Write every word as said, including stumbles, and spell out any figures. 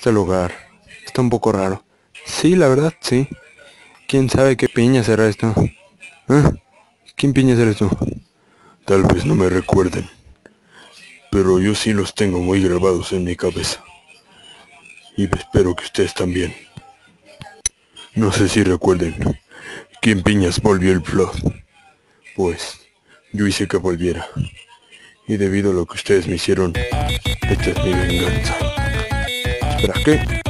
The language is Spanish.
este lugar. Está un poco raro. Sí, la verdad, sí. ¿Quién sabe qué piña será esto? ¿Ah? ¿Quién piña eres tú? Tal vez no me recuerden, pero yo sí los tengo muy grabados en mi cabeza. Y espero que ustedes también. No sé si recuerden. ¿Quién piñas volvió el Flood? Pues, yo hice que volviera. Y debido a lo que ustedes me hicieron, esta es mi venganza. ¿Espera qué?